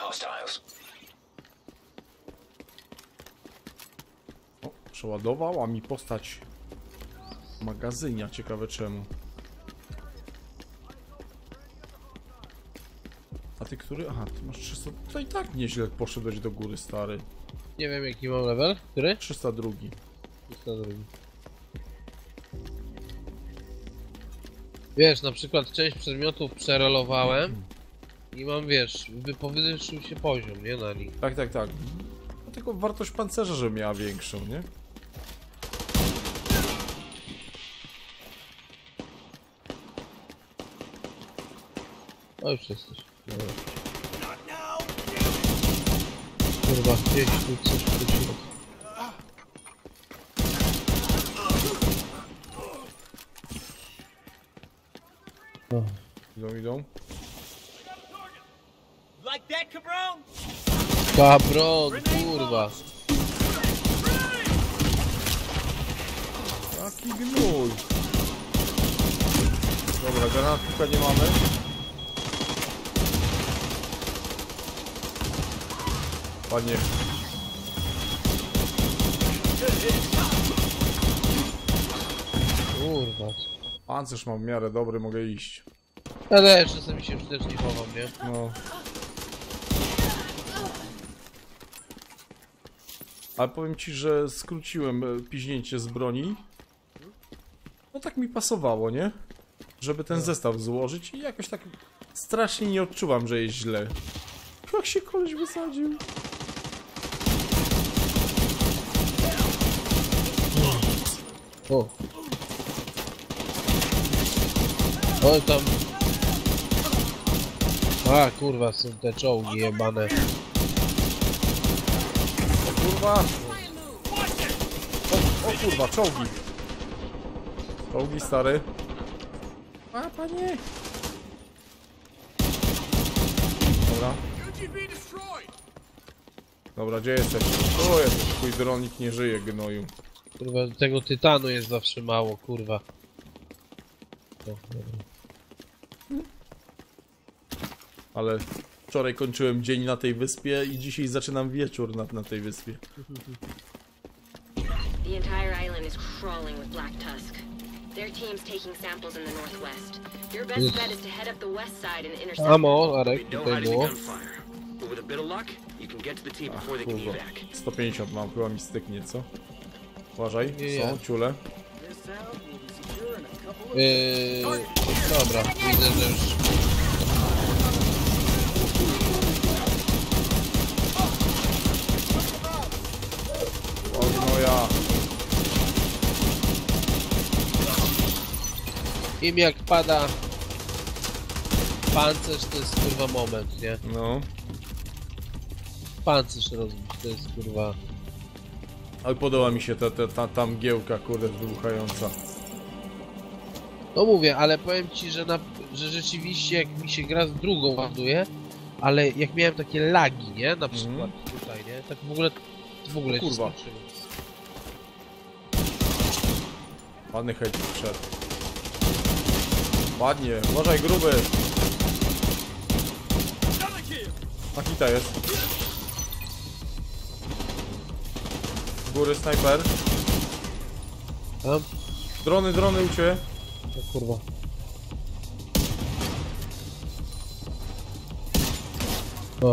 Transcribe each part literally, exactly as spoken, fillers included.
O, przeładowała mi postać magazynia, ciekawe czemu. A ty który? Aha, ty masz trzysta... To i tak nieźle poszedłeś do góry, stary. Nie wiem jaki mam level, który? trzysta dwa. trzysta dwa. Wiesz, na przykład część przedmiotów przerolowałem i mam, wiesz, wypowyższył się poziom, nie, na nich. Tak, tak, tak. No tylko wartość pancerza, że miała większą, nie? O, już jesteś. Dobra. Kurwa, gdzieś tu coś wróciło. O. Idą, idą. Cabron, kurwa. Jaki gnój. Dobra, granatnika nie mamy. Ładnie. Kurwa. Pancerz mam w miarę dobry, mogę iść. Ale czasami się już też nie chowam, nie? No. Ale powiem ci, że skróciłem piźnięcie z broni. No tak mi pasowało, nie? Żeby ten zestaw złożyć i jakoś tak strasznie nie odczuwam, że jest źle. Jak się koleś wysadził? O. Oj tam. A kurwa, są te czołgi jebane. O kurwa! O, o kurwa, czołgi! Czołgi, stary. A, panie! Dobra. Dobra, gdzie jesteś? Tu jest, twój dronik nie żyje, gnoju. Kurwa, tego tytanu jest zawsze mało, kurwa. O, dobra. Ale wczoraj kończyłem dzień na tej wyspie i dzisiaj zaczynam wieczór na, na tej wyspie. The entire island is crawling with Black Tusk. Their team's taking samples in the northwest. Your best bet is to head up the west side and intercept. Amo, Arek, tutaj było. Ach, kurwa. sto pięćdziesiąt mam, chyba mi styknie, co? Uważaj, Nie, są nie. ciule. Yy, dobra, widzę, że już... O, gnoja. Im jak pada pancerz, to jest kurwa moment, nie? No. Pancerz rozbić, to jest kurwa... Ale podoba mi się ta, ta, ta, ta mgiełka, kurde, wybuchająca. No mówię, ale powiem ci, że, na, że rzeczywiście jak mi się gra z drugą ładuje, ale jak miałem takie lagi, nie? Na przykład Mhm. tutaj, nie? Tak w ogóle, w ogóle O kurwa. się skończyło. Ładny hejt wszedł. Ładnie, uważaj, gruby. Akita jest. Z góry snajper. Tam? Drony, drony u ciebie. O kurwa. O,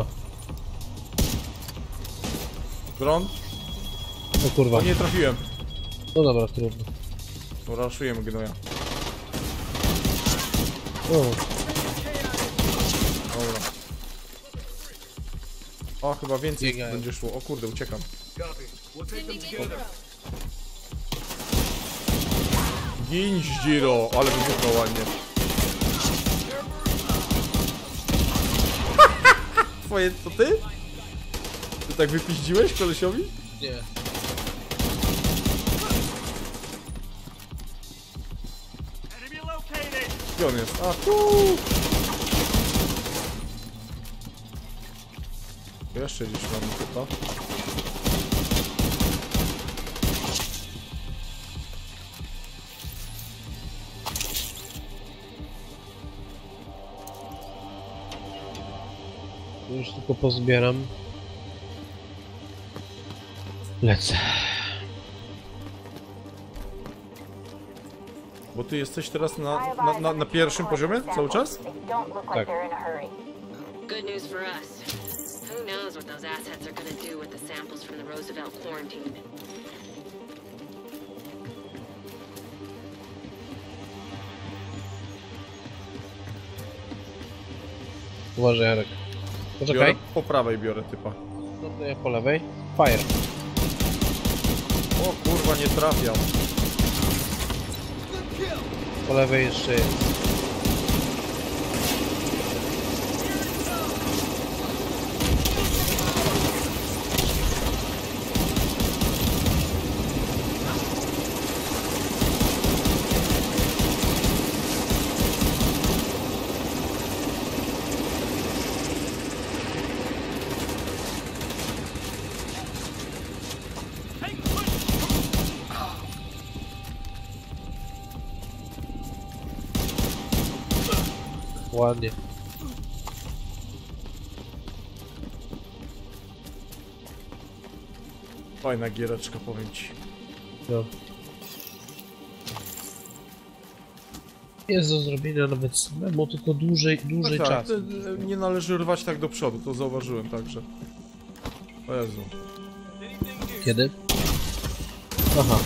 Dron. o kurwa. O, nie trafiłem. No dobra, trudno. Dobra, raszujemy gnoja. O, Dobra. O, chyba więcej Biegają. będzie szło. O kurde, uciekam. Gin, Zdziro, ale wybuchło ładnie. Twoje, to ty? Ty tak wypiździłeś kolesiowi? nie. Gdzie on jest? A, tu! Jeszcze gdzieś mamy chyba. Już tylko pozbieram. Lecę. Bo ty jesteś teraz na, na, na, na pierwszym poziomie cały czas? Tak. Good news for us. Who knows what those assets are gonna do with the samples from the Roosevelt quarantine? Uważaj, Jarek. Biorę, Poczekaj. po prawej biorę typa. No to ja po lewej. Fire. O kurwa, nie trafiam. Po lewej jeszcze jest. Ładnie. Fajna giereczka, powiem ci. No. Jest do zrobienia nawet samemu, tylko dłużej, dłużej No tak, czasu. e, nie należy rwać tak do przodu, to zauważyłem także. O Jezu. Kiedy? Aha.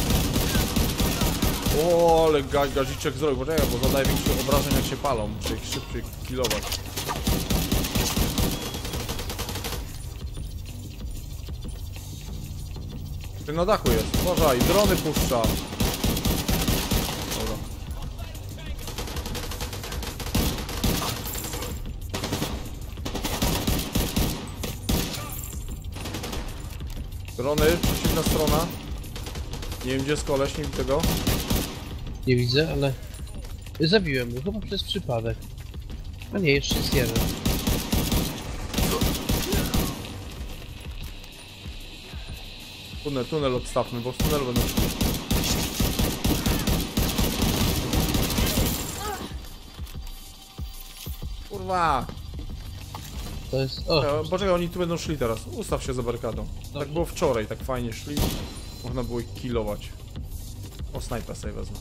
O, ale ga gaziczek zrobił, poczekaj, bo zadaje większe obrażeń jak się palą. Muszę ich szybciej killować. Ty na dachu jest, uważaj, drony puszcza. Dobra. Drony, przeciwna strona. Nie wiem gdzie jest koleś, nie widzę go. Nie widzę, ale... Zabiłem go, chyba przez przypadek. A nie, jeszcze jest jeden. Tunel, tunel odstawmy, bo w tunelu będą szli. Kurwa! To jest... O, E, Poczekaj, oni tu będą szli teraz. Ustaw się za barykadą. Dobrze. Tak było wczoraj, tak fajnie szli. Można było ich killować. O, snajpa sobie wezmę.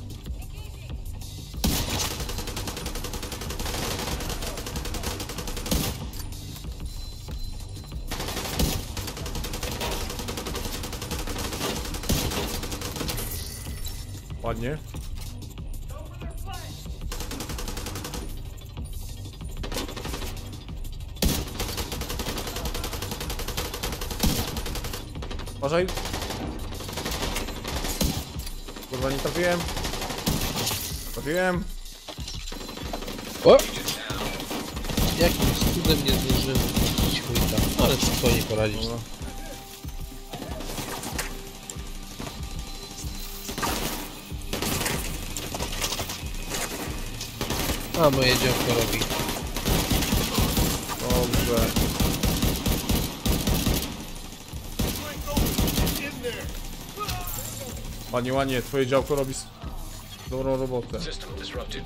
Ładnie. Uważaj. Kurwa, nie trafiłem. Trafiłem. o! Jakimś cudem nie zdążyłem wrócić chujka. No, ale spokojnie poradzić. Dobra. A, moje działko robi. Dobrze. Ładnie, ładnie, twoje działko robi s- dobrą robotę. System disrupted.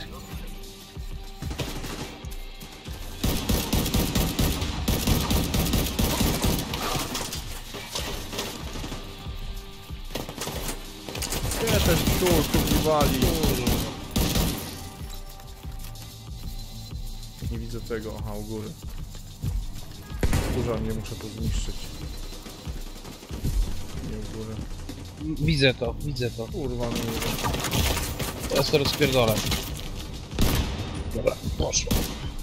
Nie, ten tu, tu wali. Nie widzę tego, aha, u góry. Kurza, nie muszę to zniszczyć. Nie u góry. Widzę to, widzę to. Kurwa, no nie wiem. Teraz to rozpierdolę. Dobra, poszło.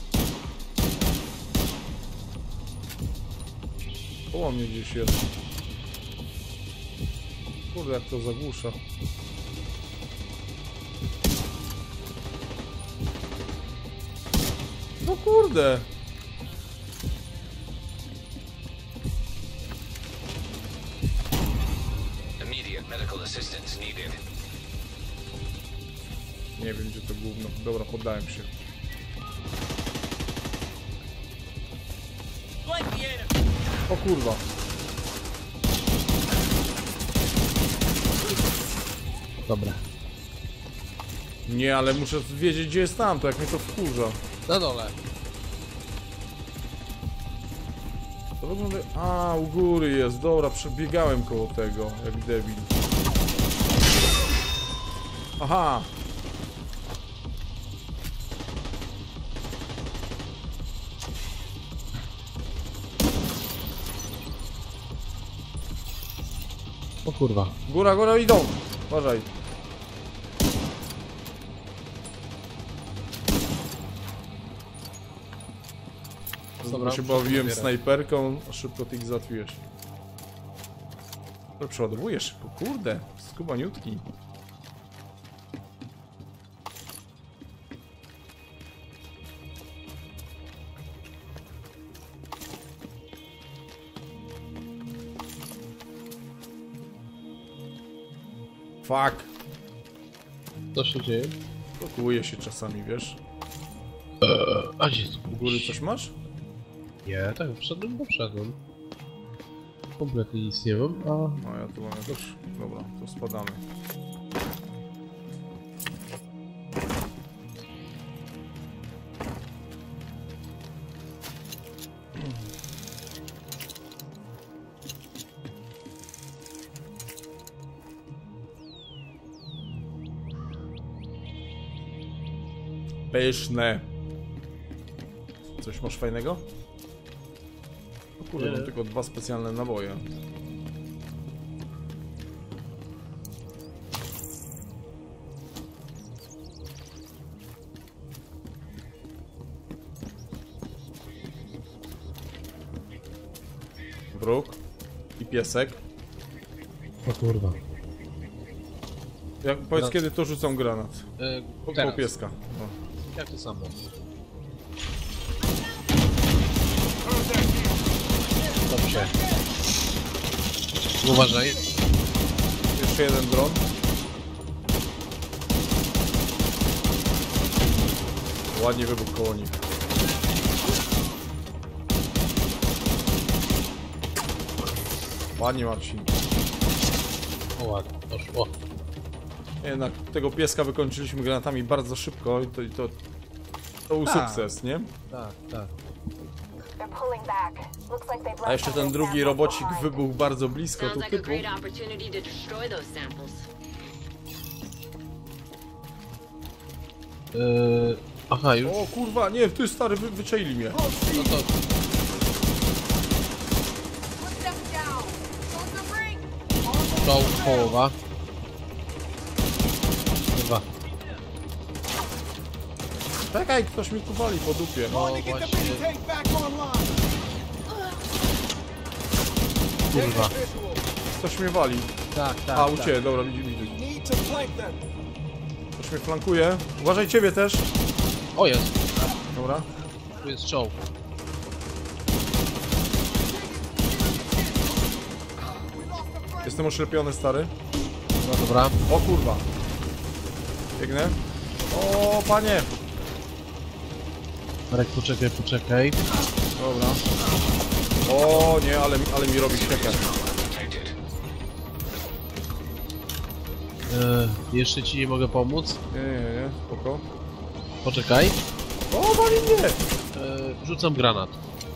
Koło mnie gdzieś jest. Kurde, jak to zagłusza. No kurde. Immediate medical assistance needed. Nie wiem gdzie to gówno. Dobra, poddałem się. O kurwa. Dobra. Nie, ale muszę wiedzieć gdzie jest tam, to jak mnie to wkurza. Na dole. To wygląda... A, u góry jest, dobra, przebiegałem koło tego, jak debil. Aha! O kurwa. Góra, góra, idą! Uważaj. Dobra, się bawiłem zbieram. snajperką, a szybko ty ich załatwiłeś. To przeładowujesz szybko, kurde, skubaniutki. Fuck, Co się dzieje? blokuje się czasami, wiesz? A gdzie jest? U góry coś masz? Nie, tak, wszedłem, bo wszedłem. Kompletnie nic nie mam, a... No ja tu mam jakoś... Dobra, to spadamy. Pyszne. Coś masz fajnego? O kurde, mam Nie. tylko dwa specjalne naboje. Wróg i piesek. O kurwa. Jak, powiedz, No. kiedy to rzucam granat? E, Po, po teraz. pieska. No. Jak to samo? Dobrze. Uważaj. Jeszcze jeden dron. Ładnie wybuchł koło nich. Ładnie, Marcin. O ładnie, poszło. Jednak tego pieska wykończyliśmy granatami bardzo szybko i to, i to, to był Tak. sukces, nie? Tak, tak. A jeszcze ten drugi robocik wybuchł bardzo blisko Sounds tu like a typu. great opportunity to destroy those samples. Eee, aha, już. O kurwa, nie, ty stary, wy, wyczaili mnie. No to... Czoł, połowa. Dwa. Czekaj, ktoś mi tu wali po dupie. No właśnie. Kurwa. Ktoś mnie wali. Tak, tak. A, u ciebie, dobra, widzę, widzę. Ktoś mnie flankuje. Uważaj, ciebie też. O, jest. Dobra. Tu jest czoł. Jestem oślepiony, stary. No dobra. O kurwa. Biegnę. O, panie. Marek, poczekaj, poczekaj. Dobra. O, nie, ale, mi- ale mi robi śmiekę. Detected. Eee, jeszcze ci nie mogę pomóc. Nie, nie, nie, spoko. Poczekaj. O, wali mnie. Eee, rzucam granat.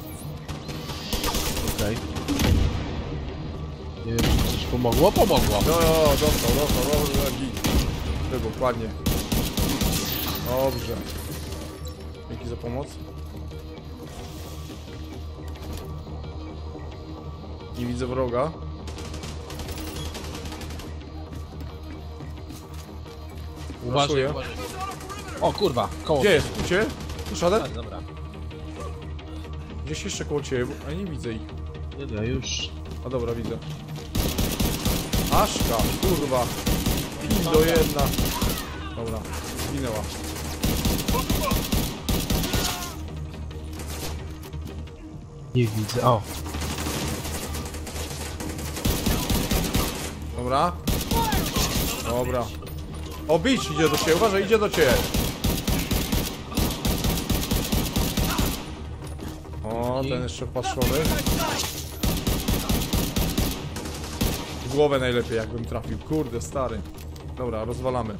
Okej. Nie wiem, czy coś pomogło? Pomogło. No, no, dostał, dostał, dobrze, git. Wybuch, ładnie. Dobrze. Dzięki za pomoc. Nie widzę wroga. Uważaj, Raszuję. uważaj. O kurwa, koło. Gdzie jest? U ciebie? Tu szadet? Tak, dobra. Gdzieś jeszcze koło ciebie, bo... a nie widzę ich. Nie, nie, już. A dobra, widzę. Aszka, kurwa. Pindo jedna. Dobra, zginęła. Nie widzę. O. Dobra. Dobra. O, bić idzie do ciebie, uważaj, idzie do ciebie. O, ten jeszcze wpatrzony. W głowę najlepiej, jakbym trafił. Kurde, stary. Dobra, rozwalamy.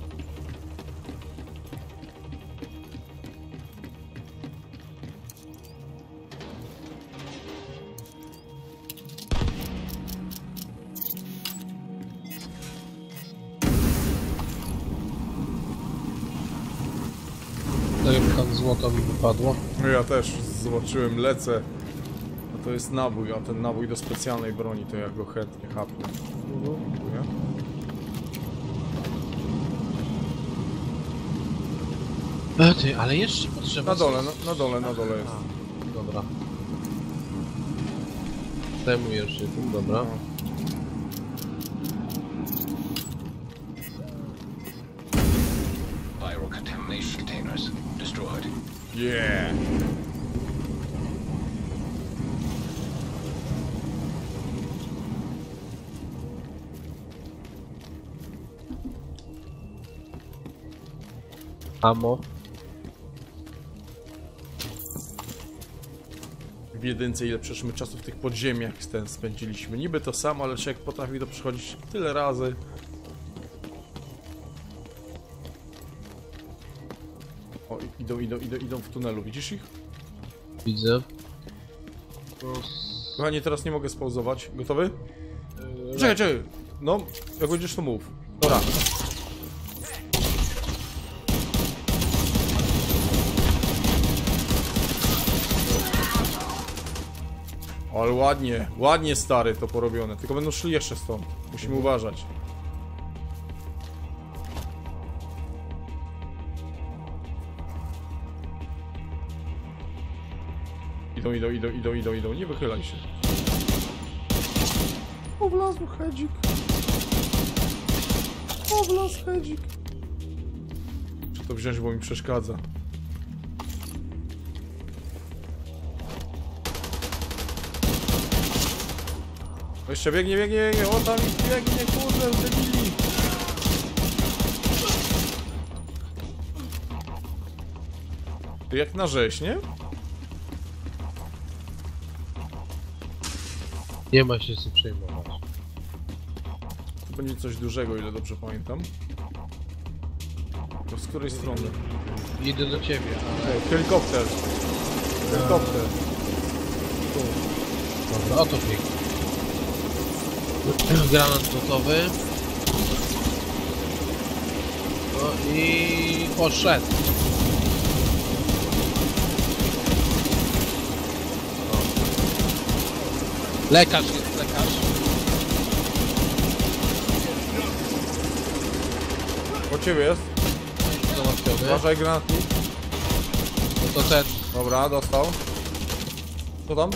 złoto mi wypadło. No ja też zobaczyłem, lecę. No to jest nabój, a ten nabój do specjalnej broni, to ja go chętnie chapnę. Dziękuję. E, ty, ale jeszcze potrzeba... Na dole, na, na dole, na dole jest. A, dobra. Zajmuję się tym, dobra. No. Viral contamination containers destroyed. Yeah! Amo. W jedynce ile przeszliśmy czasu w tych podziemiach ten spędziliśmy. Niby to samo, ale człowiek potrafi to przechodzić tyle razy. O, idą, idą, idą, idą w tunelu. Widzisz ich? Widzę. Kochanie, teraz nie mogę spauzować. Gotowy? Yy, Czekaj, czekaj. No, jak będziesz to mów. Dobra. Ale ładnie, ładnie stary to porobione. Tylko będą szli jeszcze stąd. Musimy uważać. Idą, idą, idą, idą, idą, idą. Nie wychylaj się. O, wlazł hedzik. O, wlazł hedzik. Muszę to wziąć, bo mi przeszkadza. O, jeszcze biegnie, biegnie, biegnie. O, tam biegnie, kurde, debili. To jak na rzeź, nie? Nie ma się co przejmować. To będzie coś dużego, ile dobrze pamiętam. To z której strony? Idę do ciebie, ale... O, helikopter. Helikopter. Tu. Dobra, oto pięknie. Granat gotowy. No i poszedł. O. Lekarz jest, lekarz. Po ciebie jest. Załatwiony. Uważaj, granatnik. No to ten. Dobra, dostał. Co tam?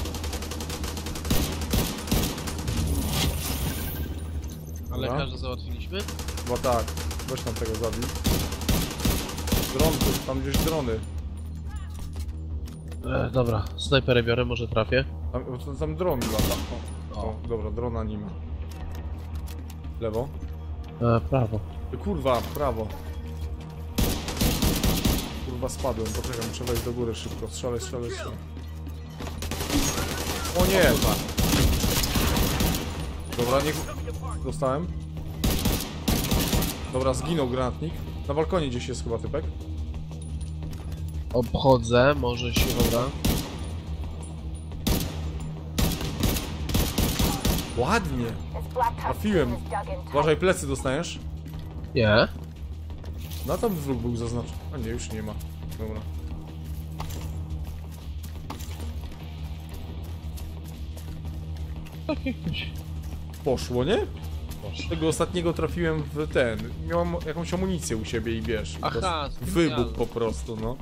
A Dobra. lekarza załatwiliśmy? Chyba tak. Weź tam tego zabił. Dron, tu, tam gdzieś drony. E, dobra, snajperę biorę, może trafię. Tam, tam, tam dron lata. O, O. o, dobra, drona nie ma. Lewo. E, prawo. Ty, kurwa, prawo. Kurwa, spadłem. Poczekaj, muszę wejść do góry szybko. Strzelaj, strzelaj, strzelaj. O nie! Dobra, niech... Dostałem. Dobra, zginął granatnik. Na balkonie gdzieś jest chyba typek. Obchodzę, może się uda. Ładnie! Trafiłem. Uważaj, plecy dostaniesz. Nie. No tam wróg był zaznaczony. A nie, już nie ma. Dobra. Tak jakoś. Poszło, nie? Poszło. Tego ostatniego trafiłem w ten. Miałem jakąś amunicję u siebie i wiesz. i Aha, to specjalną. wybuch po prostu, no.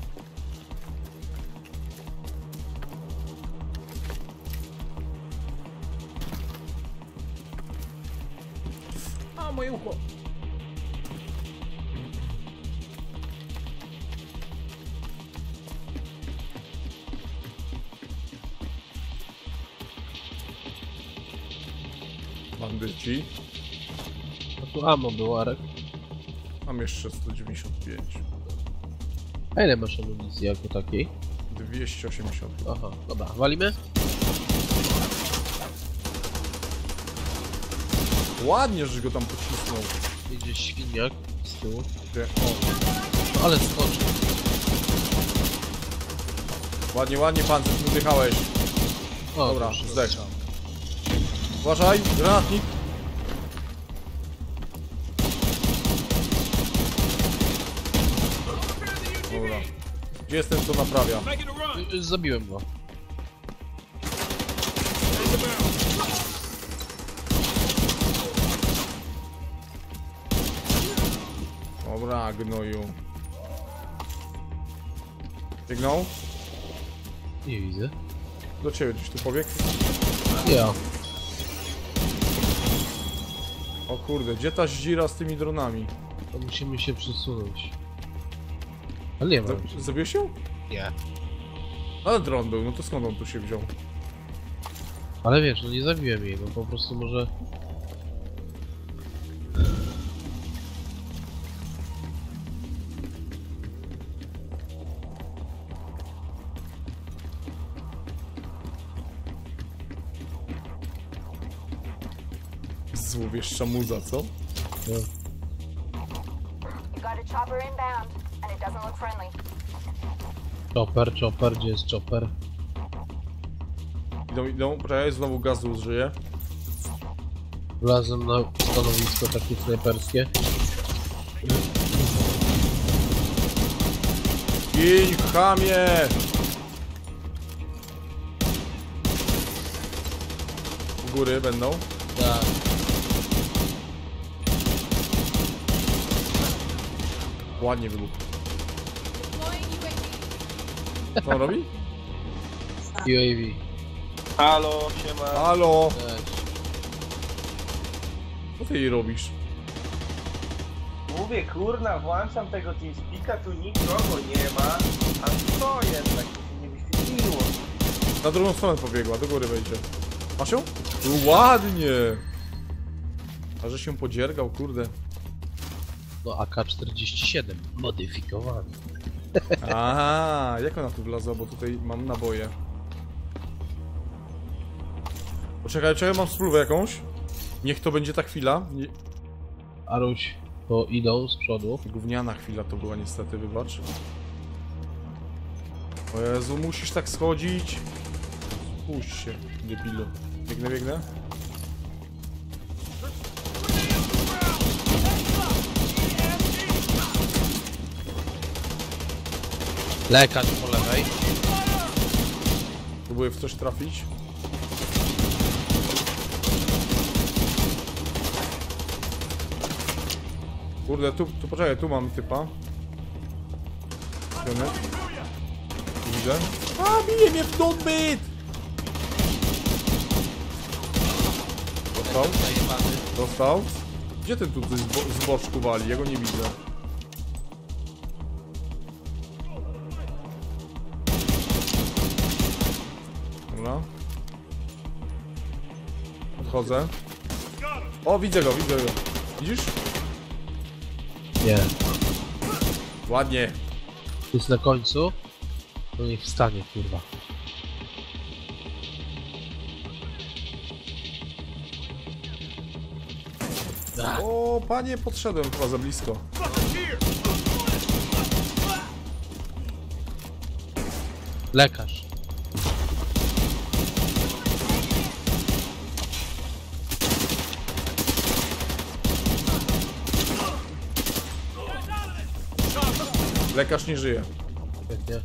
A, moje ucho. Bandyci. No tu ammo było, Arek. Mam jeszcze sto dziewięćdziesiąt pięć. A ile masz amunicji jako takiej? dwieście osiemdziesiąt. Aha, dobra, walimy? Ładnie, że go tam pocisnął. Idzie świniak z tyłu. Gdzie? O, No, ale skoczył. ładnie, ładnie pancerz, udychałeś. O, Dobra, proszę, zdech. strzał. Uważaj, granatnik. Dobra. Gdzie jest ten, co naprawia? Y, y, Zabiłem go. Dobra, gnoju. Biegnął? Nie widzę. Do ciebie gdzieś tu pobiegł? Ja. O kurde, gdzie ta zdzira z tymi dronami? To musimy się przesunąć. Ale nie ma. Z- Zabiłeś się? Nie. Ale dron był, no to skąd on tu się wziął? Ale wiesz, no nie zabiłem jej, no po prostu może... Złowieszcza muza, co? No. You got a chopper inbound, and it doesn't look friendly. Chopper, chopper, gdzie jest chopper? Idą, idą, poczekaj, znowu gazu użyję. Wlazłem na stanowisko takie snajperskie. Gin, chamie! U góry będą. Tak. Ładnie wybuchł. Co on robi? U A V. Halo, siema. Halo! Cześć. Co ty jej robisz? Mówię, kurna, włączam tego TeamSpeaka, tu nikogo nie ma. A co jest? Tak mi się nie wyświetliło. Na drugą stronę pobiegła, do góry wejdzie. Masz ją? Ładnie! A że się podziergał, kurde. No A K czterdzieści siedem. Modyfikowany. Aha, jak ona tu wlazła, bo tutaj mam naboje. Poczekaj, czy ja mam spluwę jakąś? Niech to będzie ta chwila. Nie... Aruś, to idą z przodu. Gówniana chwila to była niestety, wybacz. O Jezu, musisz tak schodzić. Puść się, debilu. Biegnę, biegnę. Lekarz po lewej. Próbuję w coś trafić. Kurde, tu, tu poczekaj, tu mam typa. Piony. Tu widzę. A, bije mnie w dobyt! Dostał? Zajebany. Dostał? Gdzie ten tu z, bo z boczku wali? Ja go nie widzę. Dobra. Podchodzę. O, widzę go, widzę go. Widzisz? Nie. Ładnie. Jest na końcu. No niech wstanie, kurwa. O, panie, podszedłem chyba za blisko. Lekarz. Lekarz nie żyje. Świetnie.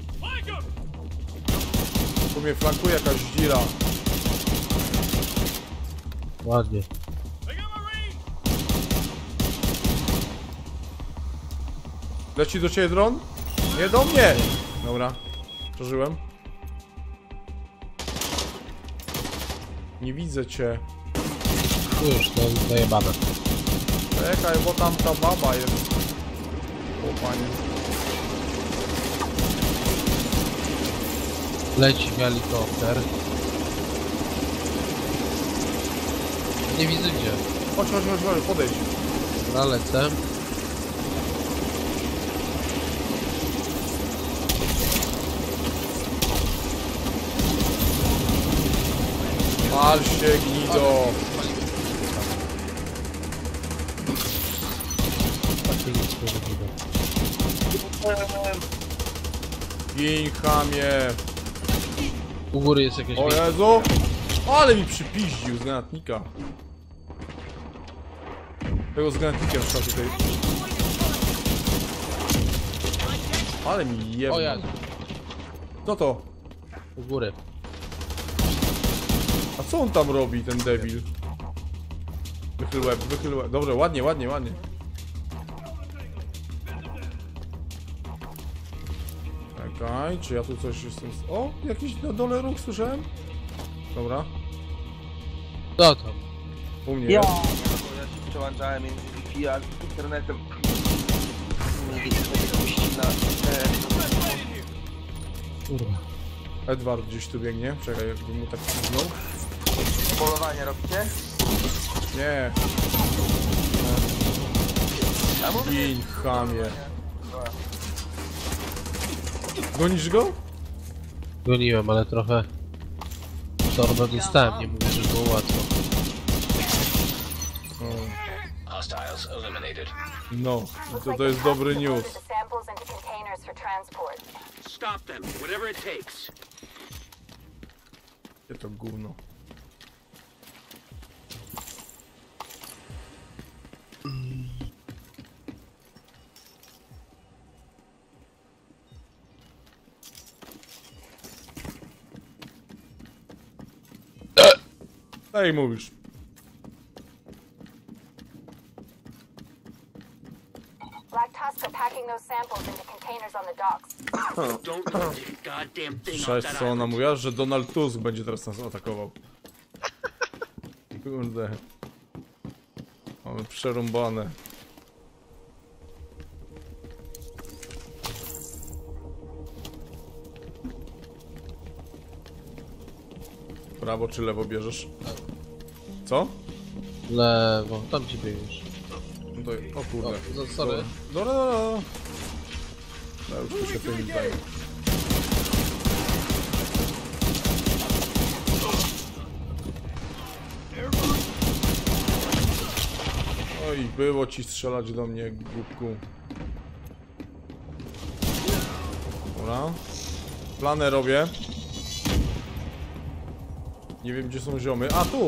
Tu mnie flankuje jakaś dzira. Ładnie. Leci do ciebie dron? Nie do mnie! Dobra, przeżyłem. Nie widzę cię. Tu już, to jest zajebane. Czekaj, bo tam ta baba jest. O panie. Leci helikopter. Nie widzę gdzie. Chodź, chodź, chodź, chodź, podejdź. Na lecę. Pal się, gnido. Takie nic nie widzę. Gin, chamie. U góry jest jakieś O miejsce. Jezu! Ale mi przypiździł z granatnika. Tego z granatnikiem trzeba tutaj. Ale mi jebno. O ja, Co to? u góry. A co on tam robi, ten debil? Wychyl łeb, wychyl łeb. Dobrze, ładnie, ładnie, ładnie. Czekaj, czy ja tu coś jestem... O, jakiś na dole ruch słyszałem? Dobra, Co tam? u mnie Ja, jest. bo ja się przełączałem między Wi-Fi a internetem. Nie widzę tego ścina. Kurwa. Edward gdzieś tu biegnie. Czekaj, jakbym mu tak przyznał. Polowanie robicie? Nie, A mówię, gin, chamie. Gonisz go? Goniłem, ale trochę... Torba dostałem, nie mówię, że było łatwo. Hostiles eliminated. No, Looks to, like to jest the dobry Tusk news. loaded the samples into containers for transport. Stop them, whatever it takes. Gdzie to gówno? Ej, mówisz. Black Tusk are packing those samples into containers on the docks. Don't touch a goddamn thing off Cześć, that co ona island. mówiła? Że Donald Tusk będzie teraz nas atakował. Kurde. Mamy przerąbane. Prawo czy lewo bierzesz? Co? Lewo, tam ci biegniesz. No to, o kurde. O, za- sorry. Dobra, dobra, dobra. Ja już tu się tym zajmę. Oj, było ci strzelać do mnie, głupku. Dobra. Planę robię. Nie wiem, gdzie są ziomy. A, tu!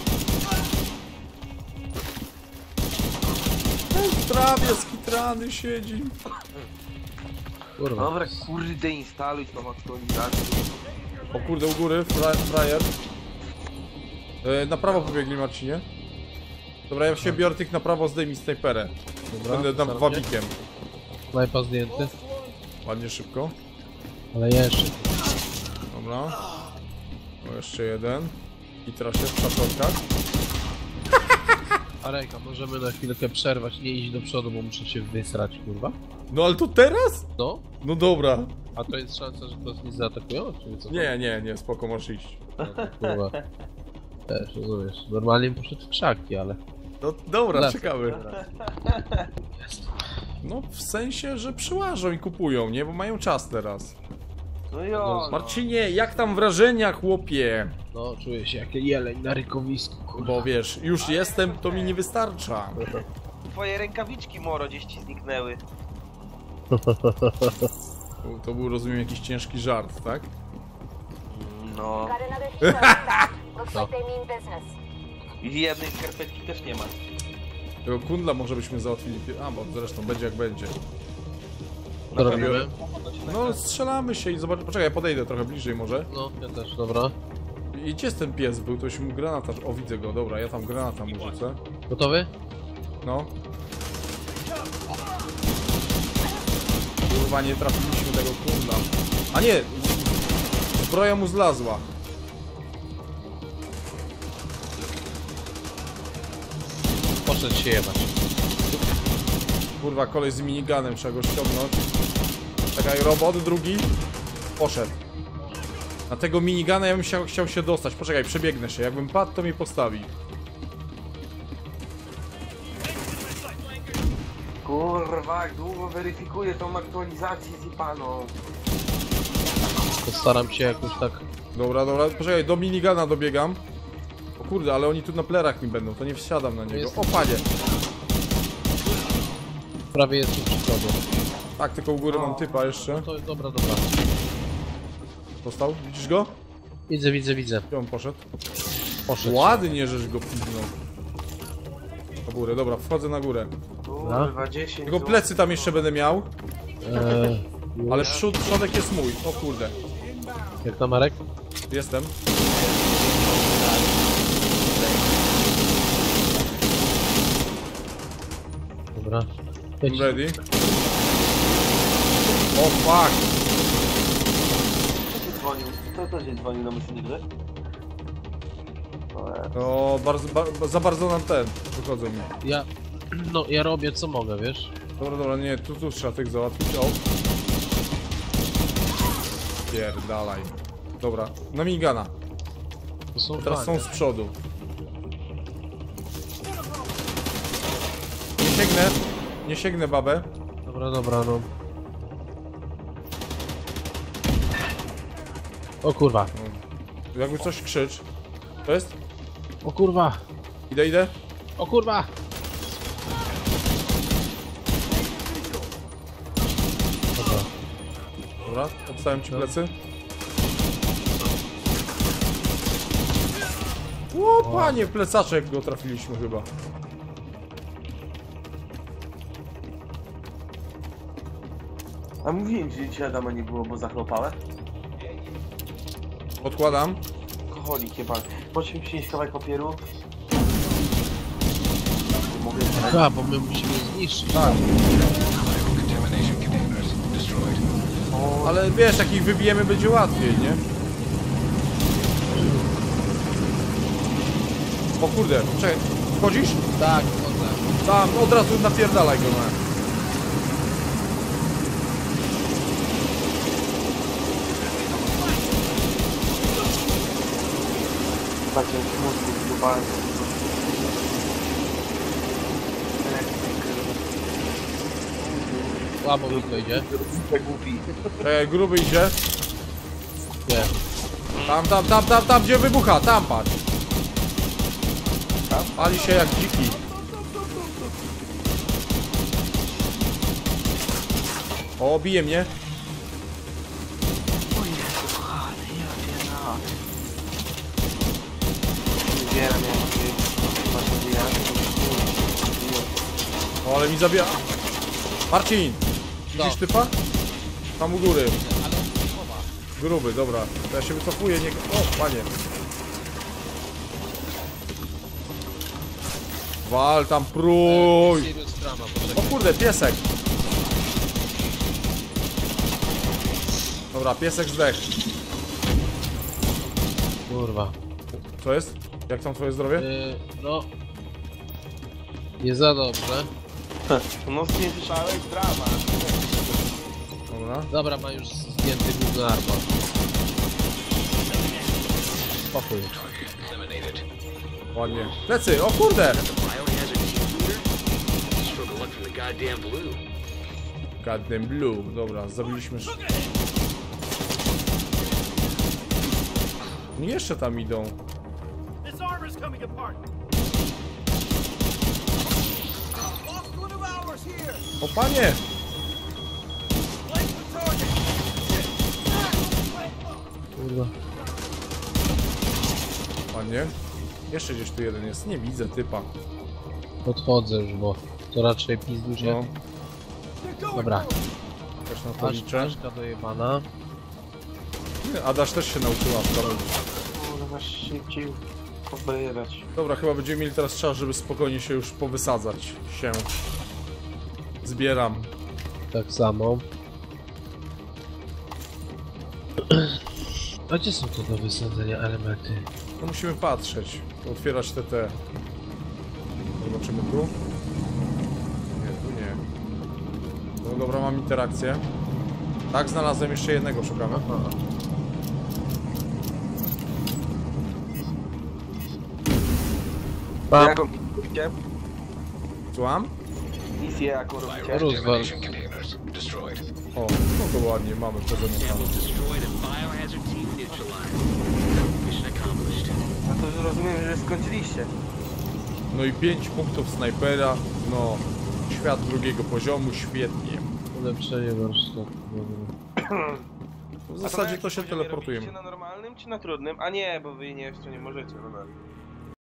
W trawie skitrany siedzi. Kurwa. dobra, kurde, instaluj tą aktualizację. O kurde, u góry, fra frajer. E, na prawo pobiegli, Marcinie. Dobra, ja się biorę tych na prawo, zdejmij snajperę. Dobra, Będę tam starcie. wabikiem. Snajpa zdjęty. Ładnie, szybko. Ale jeszcze. Dobra. O, jeszcze jeden. I teraz się w szatorkach. Arejka, możemy na chwilkę przerwać, nie iść do przodu, bo muszę się wysrać, kurwa. No ale to teraz? No? No dobra. A to jest szansa, że to nie zaatakują? Czy co? Nie, nie, nie, spoko, możesz iść. No, to kurwa. Też, rozumiesz. Normalnie bym poszedł w krzaki, ale... No dobra, Lecę. czekamy. Jest. No w sensie, że przyłażą i kupują, nie? Bo mają czas teraz. No jo, no. Marcinie, jak tam wrażenia, chłopie? No, czuję się jak jeleń na rykowisku, kurwa. Bo wiesz, już jestem, to mi nie wystarcza. Twoje rękawiczki, moro, gdzieś ci zniknęły. To był, rozumiem, jakiś ciężki żart, tak? No. Got another hero inbound. Looks like they mean business. I jednej skarpetki też nie ma. Tego kundla może byśmy załatwili. A, bo zresztą będzie jak będzie. Co robimy? No, strzelamy się i zobacz. Poczekaj, ja podejdę trochę bliżej może. No, ja też, dobra. I gdzie jest ten pies? Był ktoś mu granata. O, widzę go, dobra, ja tam granata mu rzucę. Gotowy? No. Kurwa, nie trafiliśmy tego kundla. A nie! Zbroja mu zlazła. Poszedł się jebać. Kurwa, kolej z miniganem, trzeba go ściągnąć. Czekaj, robot, drugi. Poszedł. Na tego minigana ja bym chciał, chciał się dostać. Poczekaj, przebiegnę się. Jakbym padł, to mi postawi. Kurwa, jak długo weryfikuję tą aktualizację z Ipaną. Postaram się jakoś tak... Dobra, dobra, poczekaj, do minigana dobiegam. O kurde, ale oni tu na plerach mi będą, to nie wsiadam na niego. Jest- O, panie. Prawie jestem przy tobie. Tak, tylko u góry mam typa jeszcze. To dobra, dobra. Dostał? Widzisz go? Widzę, widzę, widzę. Gdzie on poszedł? Poszedł. Ładnie, żeś go piznął. Na górę, dobra, wchodzę na górę. Kurwa, dziesięć Tylko plecy tam jeszcze będę miał. Eee, Ale przód, przodek jest mój. O kurde. Jak to, Marek? Jestem. Dobra. Jedź. Ready. O fuck. Kto się dzwonił? Kto to się dzwonił do maszyny gry? O, bardzo, ba, za bardzo nam ten. Wychodzą mi. Ja... No, ja robię co mogę, wiesz? Dobra, dobra, nie, tu, tu trzeba tych załatwić. O. Pierdalaj. Dobra, na migana. To są Teraz fajne. są z przodu. Nie sięgnę. Nie sięgnę babę. Dobra, dobra, no. O kurwa. Jakby coś krzycz. To jest? O kurwa. Idę, idę. O kurwa. Dobra. Dobra, obstałem ci plecy. O, panie, plecaczek go trafiliśmy chyba. A mówiłem, że dzisiaj Adama nie było, bo zachlopałem. Odkładam. Kocholik jebany. Możesz mi przynieść kawałek papieru? Nie mogę. Aha, bo my musimy zniszczyć. Tak. Contamination containers destroyed. Ale wiesz, jak ich wybijemy, będzie łatwiej, nie? O kurde, czekaj, wchodzisz? Tak, chodzę. Tam, od razu napierdalaj go, no. Patrzę, mózgu zjebałem. Słabo mi to idzie. Tak głupi. E, gruby idzie. Nie. Tam, tam, tam, tam, tam, gdzie wybucha, tam patrz. Pali się jak dziki. O, bije mnie. Zbieram jakieś... O, ale mi zabija. Marcin, widzisz No. typa? Tam u góry. Ale on się chowa. Gruby, dobra. To ja się wycofuję, nie... O, panie. Wal tam, prój. Serious drama, O poczekaj. kurde, piesek. Dobra, piesek zdech. Kurwa. Co jest? Jak tam twoje zdrowie? Yy, no. Nie za dobrze. No zniszczałeś drama. Dobra. Dobra, ma już zdjęty główny armor. Spokój. Eliminated. Ładnie. Plecy, o kurde! Biohazard team leader? Stroke of luck from the goddamn blue. Goddamn blue. Dobra, zabiliśmy... sz- No jeszcze tam idą. This armor's coming apart. Lost one of ours here. O panie! Place the target. Kurwa. Ładnie. Jeszcze gdzieś tu jeden jest. Nie widzę typa. Podchodzę już, bo to raczej pizdusie. No, Dobra. też na to Aż, liczę. Aszka dojebana. Adaś też się nauczyła w robić. Kurwa, szybciej pobierać. Dobra, chyba będziemy mieli teraz czas, żeby spokojnie się już powysadzać się. Zbieram. Tak samo. A gdzie są te do wysadzenia elementy? No musimy patrzeć. Otwierać te te. Zobaczymy tu. Nie, tu nie. No dobra, mam interakcję. Tak, znalazłem jeszcze jednego, szukamy. Aha. A jaką robicie? Słucham? Misję jaką robicie? Roosevelt. Contamination containers destroyed. O, no to ładnie, mamy pozamiatane. Sample destroyed and biohazard team neutralized. Mission accomplished. No to już rozumiem, że skończyliście. No i pięć punktów snajpera. No, świat drugiego poziomu, świetnie. Ulepszenie warsztatu. W zasadzie to się teleportujemy. teleportujemy. Na normalnym czy na trudnym? A nie, bo wy nie jeszcze nie możecie, no dobra.